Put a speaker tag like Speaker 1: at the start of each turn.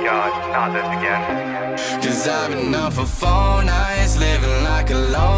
Speaker 1: God, not this again.
Speaker 2: 'Cause I've been up for 4 nights, living like a lone